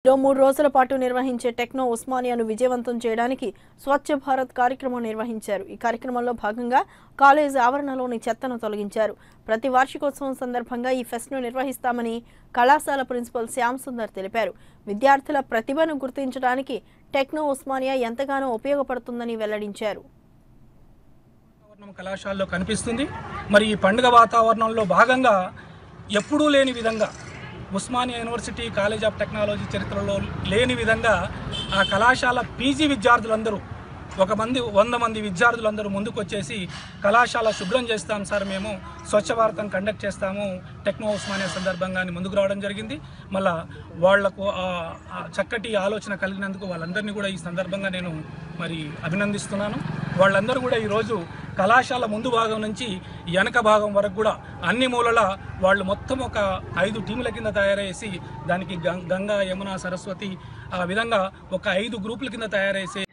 కాలేజ్లో 3 రోజుల పాటు నిర్వహించే టెక్నో ఉస్మానియాను విజయవంతం చేయడానికి స్వచ్ఛ భారత్ కార్యక్రమం నిర్వహించారు. ఈ కార్యక్రమంలో భాగంగా కాలేజ్ ఆవరణలోని చెత్తను తొలగించారు. ప్రతి వార్షికోత్సవం సందర్భంగా ఈ ఫెస్ట్ను నిర్వహిస్తామని కళాశాల ప్రిన్సిపల్ శ్యామ్ సుందర్ తెలిపారు. విద్యార్థుల ప్రతిభను గుర్తించడానికి టెక్నో ఉస్మానియా ఎంతగానో ఉపయోగపడుతుందని వెల్లడించారు. కళాశాలలో కనిపిస్తుంది. మరి ఈ పండుగ వాతావరణంలో భాగంగా ఎప్పుడూ లేని విధంగా Osmania university college of technology చరిత్రలో లేని విధంగా ఆ కళాశాల పీజీ విద్యార్థులందరూ 100 మంది విద్యార్థులందరూ ముందుకు వచ్చేసి కళాశాల శుభ్రం చేస్తాం సార్, మేము స్వచ్ఛ భారతం కండక్ట్ చేస్తాము టెక్నో ఉస్మానియా సందర్భంగా ముందుకు రావడం జరిగింది. మళ్ళా వాళ్లకు చక్కటి ఆలోచన కలిగినందుకు వాళ్ళందరినీ కూడా ఈ సందర్భంగా నేను మరి అభినందిస్తున్నాను. వాళ్ళందరూ కూడా ఈరోజు కళాశాల ముందు భాగం నుంచి వెనక భాగం వరకు కూడా అన్ని మూలల వాళ్ళు మొత్తం ఒక 5 టీముల కింద తయారేసి దానికి గంగా, యమున, సరస్వతి ఆ విధంగా ఒక 5 గ్రూపుల కింద తయారేసి